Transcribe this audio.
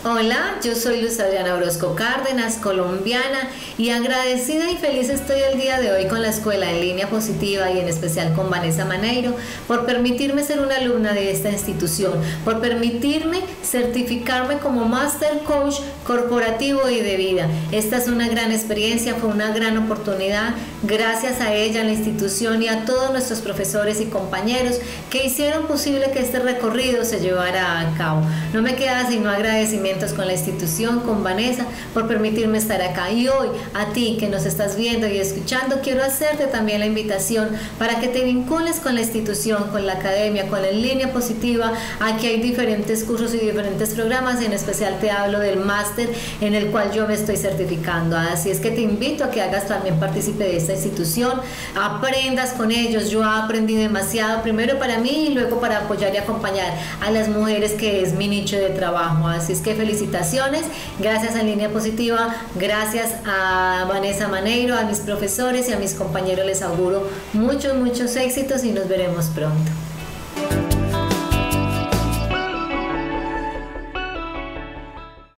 Hola, yo soy Luz Adriana Orozco Cárdenas, colombiana, y agradecida y feliz estoy el día de hoy con la Escuela en Línea Positiva y en especial con Vanessa Maneiro por permitirme ser una alumna de esta institución, por permitirme certificarme como Master Coach corporativo y de vida. Esta es una gran experiencia, fue una gran oportunidad, gracias a ella, a la institución y a todos nuestros profesores y compañeros que hicieron posible que este recorrido se llevara a cabo. No me queda sino agradecimientos con la institución, con Vanessa, por permitirme estar acá. Y hoy, a ti que nos estás viendo y escuchando, quiero hacerte también la invitación para que te vincules con la institución, con la academia, con la En Línea Positiva. Aquí hay diferentes cursos y diferentes programas, en especial te hablo del máster en el cual yo me estoy certificando. Así es que te invito a que hagas también partícipe de esta institución, aprendas con ellos. Yo aprendí demasiado, primero para mí y luego para apoyar y acompañar a las mujeres, que es mi nicho de trabajo. Así es que felicitaciones, gracias a En Línea Positiva, gracias a Vanessa Maneiro, a mis profesores y a mis compañeros les auguro muchos éxitos y nos veremos pronto.